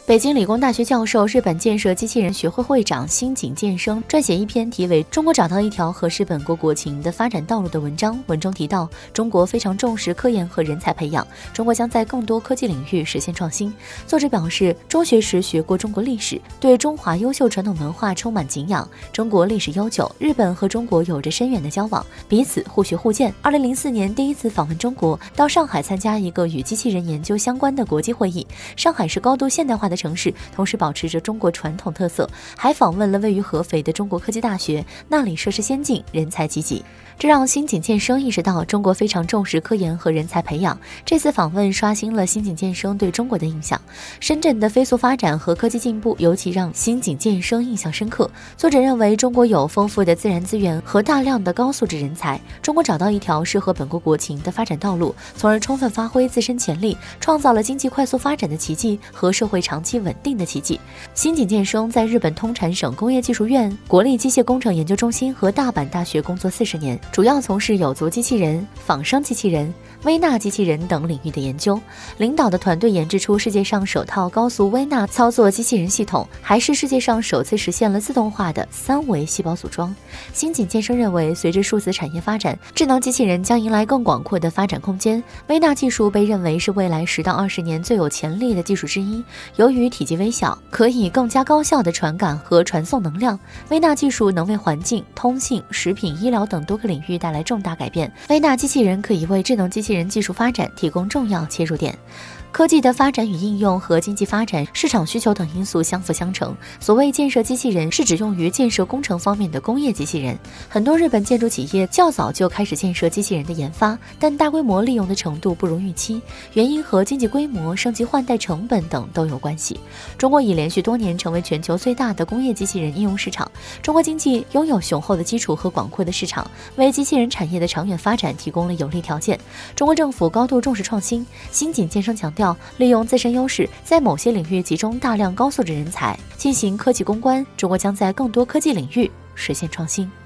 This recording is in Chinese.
北京理工大学教授、日本建设机器人学会会长新井健生撰写一篇题为《中国找到一条合适本国国情的发展道路》的文章。文中提到，中国非常重视科研和人才培养，中国将在更多科技领域实现创新。作者表示，中学时学过中国历史，对中华优秀传统文化充满敬仰。中国历史悠久，日本和中国有着深远的交往，彼此互学互鉴。2004年第一次访问中国，到上海参加一个与机器人研究相关的国际会议。上海是高度现代化的城市，同时保持着中国传统特色，还访问了位于合肥的中国科技大学，那里设施先进，人才济济。这让新井健生意识到中国非常重视科研和人才培养。这次访问刷新了新井健生对中国的印象。深圳的飞速发展和科技进步尤其让新井健生印象深刻。作者认为，中国有丰富的自然资源和大量的高素质人才，中国找到一条适合本国国情的发展道路，从而充分发挥自身潜力，创造了经济快速发展的奇迹和社会长期稳定的奇迹。新井健生在日本通产省工业技术院、国立机械工程研究中心和大阪大学工作40年，主要从事有足机器人、仿生机器人、微纳机器人等领域的研究。领导的团队研制出世界上首套高速微纳操作机器人系统，还是世界上首次实现了自动化的3维细胞组装。新井健生认为，随着数字产业发展，智能机器人将迎来更广阔的发展空间。微纳技术被认为是未来10到20年最有潜力的技术之一。由于体积微小，可以更加高效地传感和传送能量。微纳技术能为环境、通信、食品、医疗等多个领域带来重大改变。微纳机器人可以为智能机器人技术发展提供重要切入点。科技的发展与应用和经济发展、市场需求等因素相辅相成。所谓建设机器人，是指用于建设工程方面的工业机器人。很多日本建筑企业较早就开始建设机器人的研发，但大规模利用的程度不如预期，原因和经济规模、升级换代成本等都有关系。中国已连续多年成为全球最大的工业机器人应用市场。中国经济拥有雄厚的基础和广阔的市场，为机器人产业的长远发展提供了有利条件。中国政府高度重视创新。新井健生强调，利用自身优势，在某些领域集中大量高素质人才，进行科技攻关。中国将在更多科技领域实现创新。